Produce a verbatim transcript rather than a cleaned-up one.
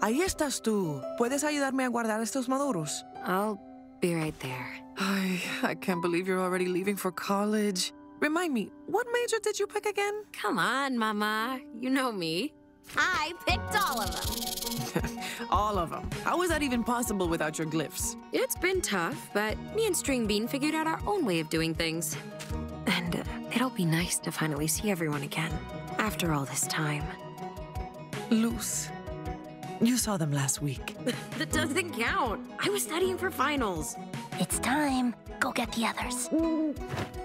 ahí estás tú. ¿Puedes ayudarme a guardar estos maduros? I'll be right there. Ay, I can't believe you're already leaving for college. Remind me, what major did you pick again? Come on, Mama. You know me. I picked all of them. All of them. How is that even possible without your glyphs? It's been tough, but me and String Bean figured out our own way of doing things. And uh, it'll be nice to finally see everyone again, after all this time. Luz, you saw them last week. That doesn't count. I was studying for finals. It's time. Go get the others.